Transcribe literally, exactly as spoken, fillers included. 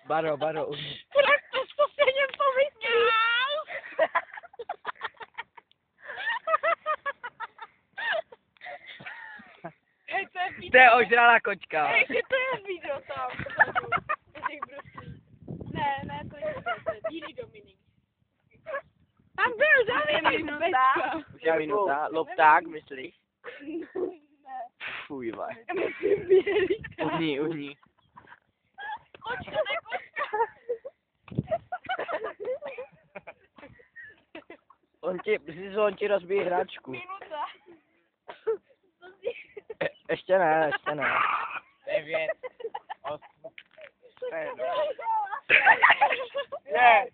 Baro, baro, uhni. Jak to se něm pomyslel? Hej, to je To video. je ožralá kočka. Hej, že to je video tam. vzadu, do těch bruslí. Ne, ne, to je to je jiný Dominik. Tam byl za minuta. Už je minuta. Lopták, myslíš? Ne. Fuj, vaj. Musím bělit. Uhni, uhni. Kočka, ne kočka. On ti, myslíš, že on ti rozbije hračku. Minuta. Je, ještě ne, ještě ne. Devět. Osm. Sedm. Pět.